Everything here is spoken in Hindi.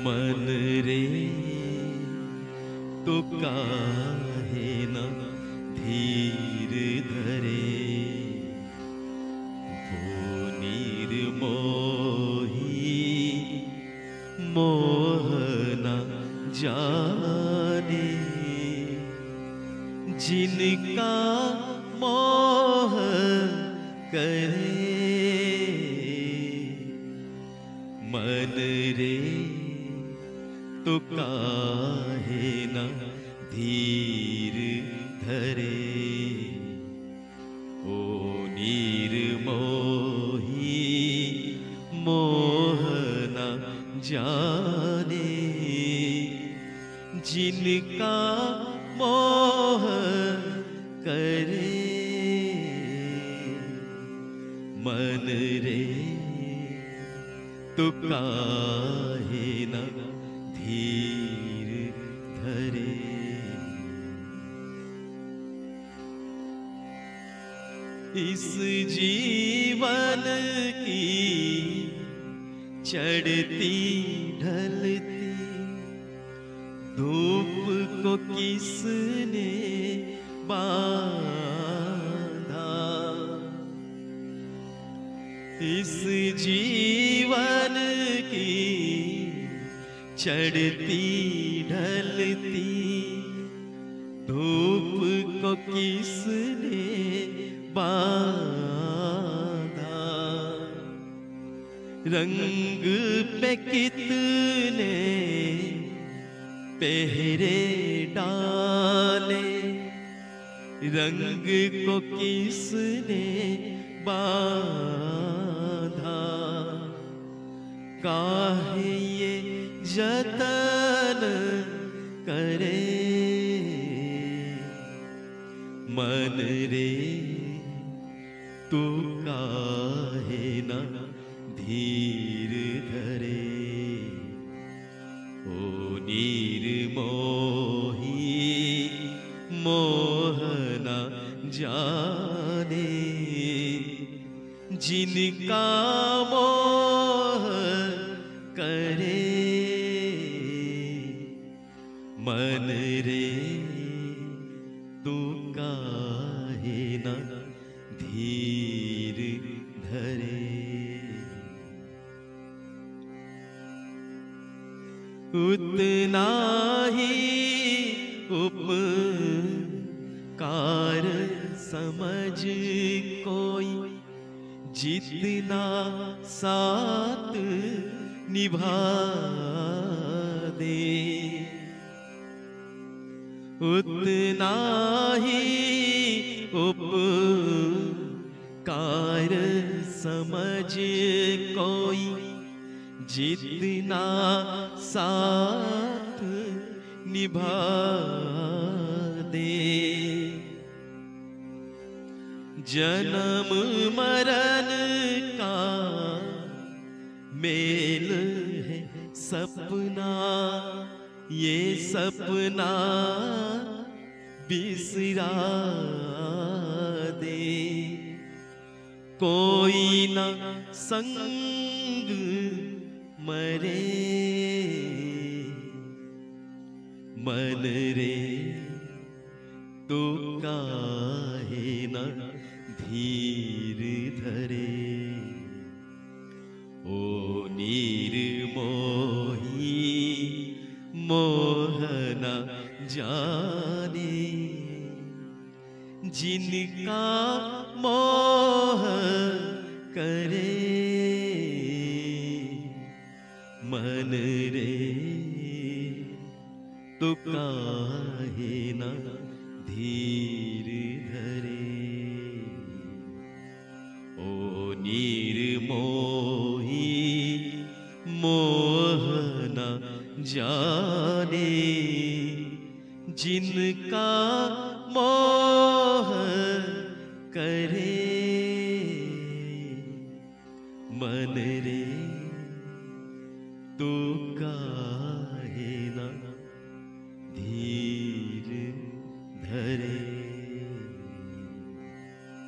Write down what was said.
मन रे तो काहे न धीर धरे, वो निर्मोही मोह न जाने, जिनका मोह करे। मन रे तो काहे न धीर धरे, ओ निर्मोही मोह न जाने, जिनका मोह करे। मन रे तो काहे न धीर धरे। इस जीवन की चढ़ती ढलती धूप को किसने बांधा, इस जीवन की चढ़ती ढलती धूप को किसने बांधा, रंग पे कितने पहरे डाले, रंग को किसने बांधा, काहे ये जतन करे। मन रे तू काहे न धीर धरे, ओ निर्मोही मोह न जाने, जिनका मोह करे। मन रे तू काहे न धीर धरे, उतना ही उपकार समझ कोई, जितना साथ निभा दे, उतना ही उपकार समझ कोई, जितना साथ निभा दे। जन्म मरण का मेल है सपना, ये सपना बिसरा दे, कोई न संग मरे। मन रे तो काहे न धीर धरे, ओ निर्मोही मोह न जाने, जिनका मोह करे। मन रे तो काहे न धीर धरे, ओ निर्मोही मोह न जाने, जिनका मोह करे। मन रे तू काहे